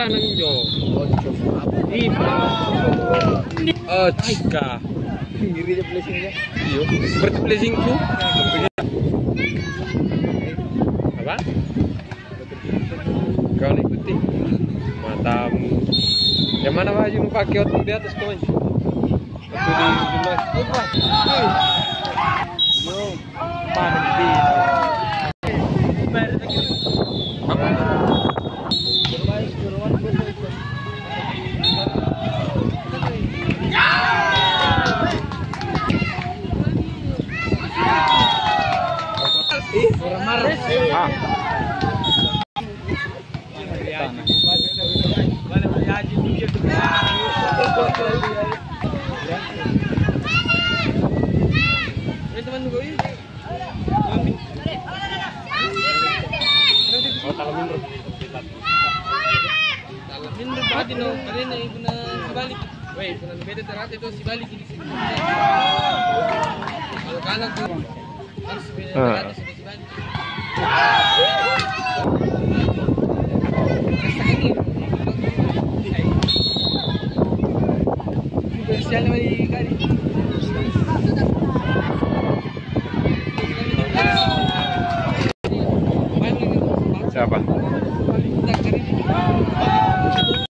Parah nang jo. Di. Cika. Ngiri aja blessingnya. Iyo, seperti blessingku. Apa? Kau ikuti matamu. Yang mana baju mau pakai waktu di atas kawan? Waktu di jumlah. Yo, mandi. Apa? Bermain curuan itu. Orang marah. Ah. Oh, kalau mundur. Kalau mundur berarti no, karena ibu na sebalik. Weh, ibu na beda terat itu si balik di sini. Kalau kanan tuh harus beda terat si balik.